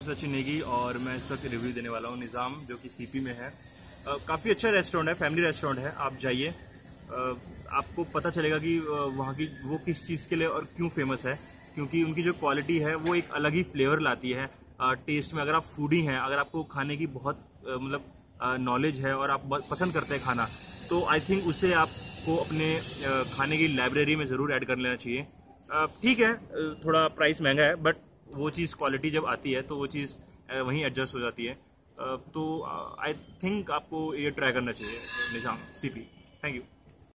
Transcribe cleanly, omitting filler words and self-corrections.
सचिन नेगी और मैं इस वक्त रिव्यू देने वाला हूँ निज़ाम, जो कि सीपी में है। काफ़ी अच्छा रेस्टोरेंट है, फैमिली रेस्टोरेंट है। आप जाइए, आपको पता चलेगा कि वहाँ की वो किस चीज़ के लिए और क्यों फेमस है, क्योंकि उनकी जो क्वालिटी है वो एक अलग ही फ्लेवर लाती है टेस्ट में। अगर आप फूडी हैं, अगर आपको खाने की बहुत मतलब नॉलेज है और आप बहुत पसंद करते हैं खाना, तो आई थिंक उसे आपको अपने खाने की लाइब्रेरी में ज़रूर ऐड कर लेना चाहिए। ठीक है, थोड़ा प्राइस महंगा है, बट वो चीज़ क्वालिटी जब आती है तो वो चीज़ वहीं एडजस्ट हो जाती है। तो आई थिंक आपको ये ट्राई करना चाहिए निज़ाम सीपी। Thank you.